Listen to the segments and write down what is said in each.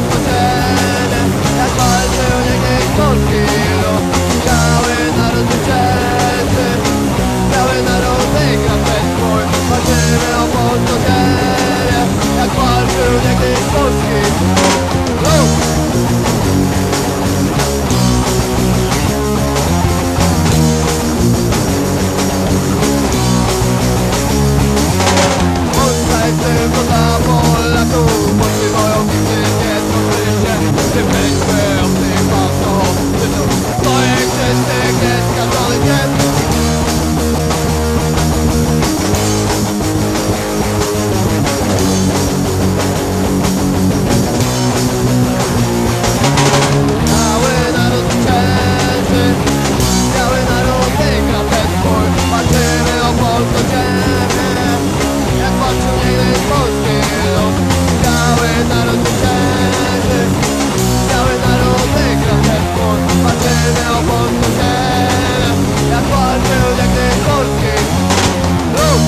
po ziemię, jak walczył niegdyś polski lud. Biały naród zwycięży, biały naród wygra ten bój. Walczymy o polską ziemię, jak walczył niegdyś polski lud. Tylko dla Polaków, polscy wojownicy nie tworzyli się. Tym rękły obcych pasów, tytuł swoich czystych, nieskazzonych dzieł. Biały naród zwycięży, biały naród wygra ten bój. Walczymy o polską ziemię, jak walczył niegdyś polski lud. Biały naród zwycięży, biały naród wygra ten bój. Walczymy o polską ziemię, jak walczył niegdyś polski lud.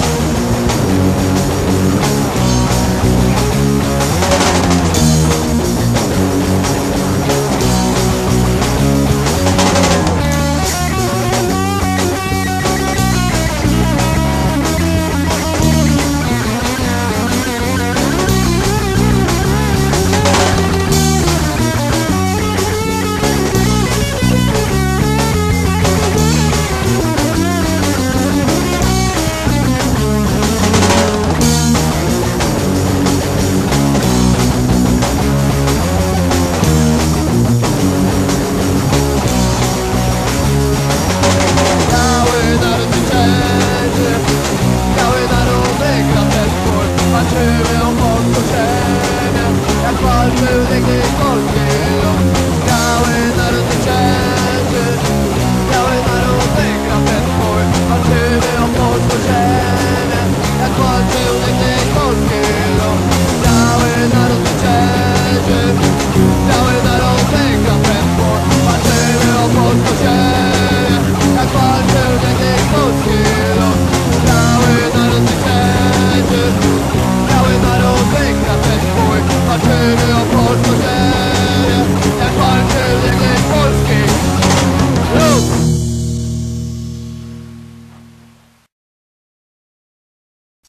Walczymy o polską ziemię, jak walczył niegdyś polski